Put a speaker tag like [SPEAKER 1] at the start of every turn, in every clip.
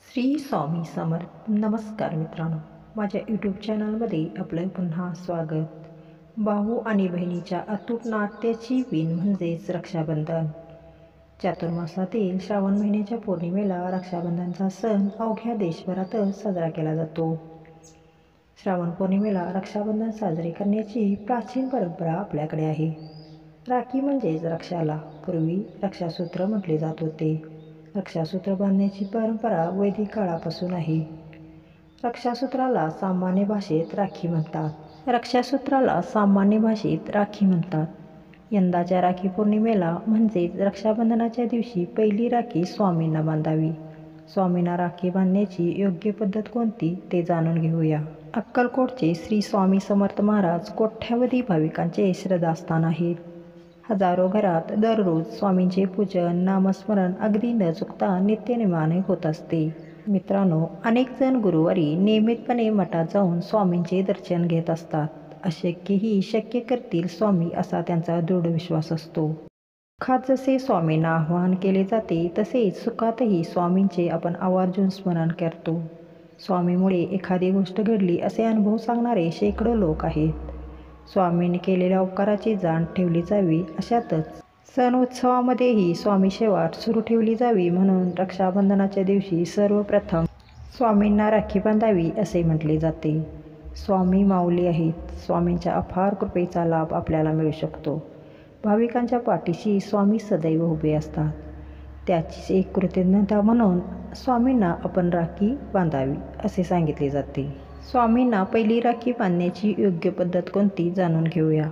[SPEAKER 1] श्री स्वामी समर्थ. नमस्कार मित्रांनो, माझ्या यूट्यूब चॅनलमध्ये आपलं पुन्हा स्वागत. भाऊ आणि बहिणीच्या अतूट नात्याची विण म्हणजेच रक्षाबंधन. चातुर्मासातील श्रावण महिन्याच्या पौर्णिमेला रक्षाबंधनचा सण अवघ्या देशभरातच साजरा केला जातो. श्रावण पौर्णिमेला रक्षाबंधन साजरे करण्याची प्राचीन परंपरा आपल्याकडे आहे. राखी म्हणजेच रक्षाला पूर्वी रक्षासूत्र म्हटले जात होते. रक्षासूत्र बांधण्याची परंपरा वैदिक काळापासून आहे. रक्षासूत्राला सामान्य भाषेत राखी म्हणतात. यंदाच्या राखी पौर्णिमेला म्हणजेच रक्षाबंधनाच्या दिवशी पहिली राखी स्वामींना बांधावी. स्वामींना राखी बांधण्याची योग्य पद्धत कोणती ते जाणून घेऊया. अक्कलकोटचे श्री स्वामी समर्थ महाराज कोट्यावधी भाविकांचे श्रद्धास्थान आहेत. हजारो घरात दररोज स्वामींचे पूजन, नामस्मरण अगदी न चुकता नित्यनेमाने होत असते. मित्रांनो, अनेक जण गुरुवारी नियमितपणे मठात जाऊन स्वामींचे दर्शन घेत असतात. अशक्यही शक्य करतील स्वामी असा त्यांचा दृढ विश्वास असतो. दुःखात जसे स्वामींना आवाहन केले जाते तसेच सुखातही स्वामींचे आपण आवर्जून स्मरण करतो. स्वामीमुळे एखादी गोष्ट घडली असे अनुभव सांगणारे शेकडो लोक आहेत. स्वामींनी केलेल्या उपकाराची जाण ठेवली जावी. अशातच सण उत्सवामध्येही स्वामी सेवा सुरू ठेवली जावी म्हणून रक्षाबंधनाच्या दिवशी सर्वप्रथम स्वामींना राखी बांधावी असे म्हटले जाते. स्वामी माऊली आहेत. स्वामींच्या अफार कृपेचा लाभ आपल्याला मिळू शकतो. भाविकांच्या पाठीशी स्वामी सदैव उभे असतात. त्याचीच एक कृतज्ञता म्हणून स्वामींना आपण राखी बांधावी असे सांगितले जाते. स्वामींना पहिली राखी बांधण्याची योग्य पद्धत कोणती जाणून घेऊया.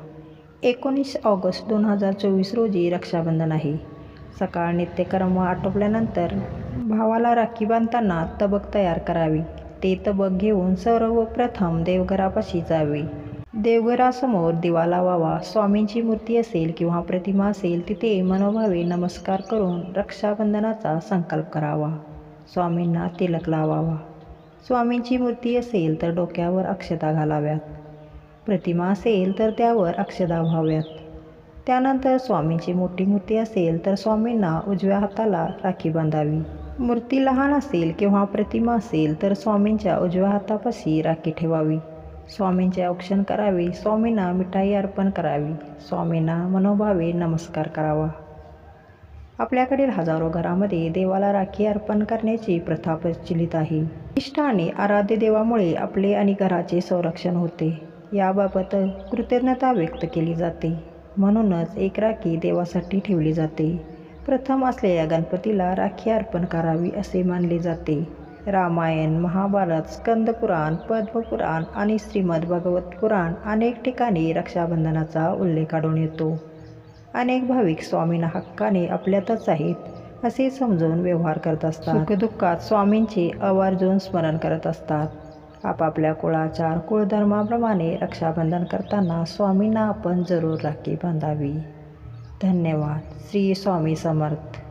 [SPEAKER 1] 19 ऑगस्ट 2024 रोजी रक्षाबंधन आहे. सकाळ नित्यकर्म आटोपल्यानंतर भावाला राखी बांधताना तबक तयार करावी. ते तबक घेऊन सर्वप्रथम देवघरापाशी जावे. देवघरासमोर दिवा लावावा. स्वामींची मूर्ती असेल किंवा प्रतिमा असेल तिथे मनोभावे नमस्कार करून रक्षाबंधनाचा संकल्प करावा. स्वामींना तिलक लावावा. स्वामींची मूर्ती असेल तर डोक्यावर अक्षता घालाव्यात. प्रतिमा असेल तर त्यावर अक्षता व्हाव्यात. त्यानंतर स्वामींची मोठी मूर्ती असेल तर स्वामींना उजव्या हाताला राखी बांधावी. मूर्ती लहान असेल किंवा प्रतिमा असेल तर स्वामींच्या उजव्या हातापाशी राखी ठेवावी. स्वामींचे औक्षण करावे. स्वामींना मिठाई अर्पण करावी. स्वामींना मनोभावे नमस्कार करावा. आपल्याकडील हजारो घरामध्ये देवाला राखी अर्पण करण्याची प्रथा प्रचलित आहे. इष्ट आणि आराध्य देवामुळे आपले आणि घराचे संरक्षण होते. याबाबत कृतज्ञता व्यक्त केली जाते. म्हणूनच एक राखी देवासाठी ठेवली जाते. प्रथम असलेल्या गणपतीला राखी अर्पण करावी असे मानले जाते. रामायण, महाभारत, स्कंदपुराण, पद्मपुराण आणि श्रीमद भागवत पुराण अनेक ठिकाणी रक्षाबंधनाचा उल्लेख आढळून येतो. अनेक भाविक स्वामींना हक्काने आपल्यातच आहेत असे समजून व्यवहार करत असतात. सुखदुःखात स्वामींचे आवर्जून स्मरण करत असतात. आपापल्या कुळाचार कुळधर्माप्रमाणे रक्षाबंधन करताना स्वामींना आपण जरूर राखी बांधावी. धन्यवाद. श्री स्वामी समर्थ.